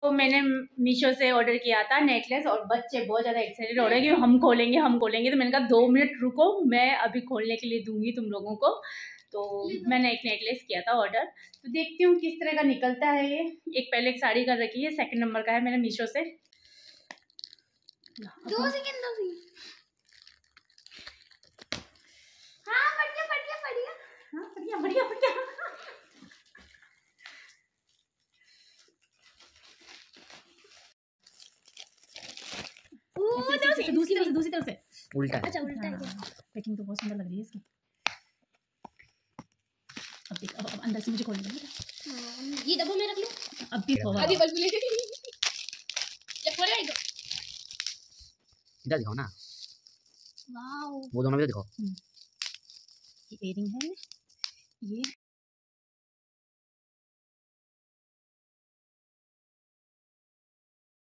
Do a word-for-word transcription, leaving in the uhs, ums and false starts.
तो मैंने मीशो से ऑर्डर किया था नेकलेस और बच्चे बहुत ज़्यादा एक्साइटेड हो रहे हैं कि हम खोलेंगे हम खोलेंगे तो मैंने कहा दो मिनट रुको, मैं अभी खोलने के लिए दूंगी तुम लोगों को। तो मैंने एक नेकलेस किया था ऑर्डर, तो देखती हूँ किस तरह का निकलता है ये। एक पहले एक साड़ी कर रखी है, सेकंड नंबर का है मैंने मीशो से। दो सेकंड दो सेकंड। हाँ बढ़िया बढ़िया बढ़िया, हाँ बढ़िया बढ़िया बढ़िया। ऐसे, ऐसे, दूसरी तरफ से दूसरी तरफ से उल्टा। अच्छा उल्टा है। पैकिंग तो बहुत सुंदर लग रही है इसकी। अब देख, अब, अब अंदर से मुझे खोलना है। ये डब्बा में रख लो। अभी अभी बस ले ये खोलेगा इधर। इधर दिखाओ ना। वाओ वो दोनों भी दिखाओ। ये इयरिंग है, ये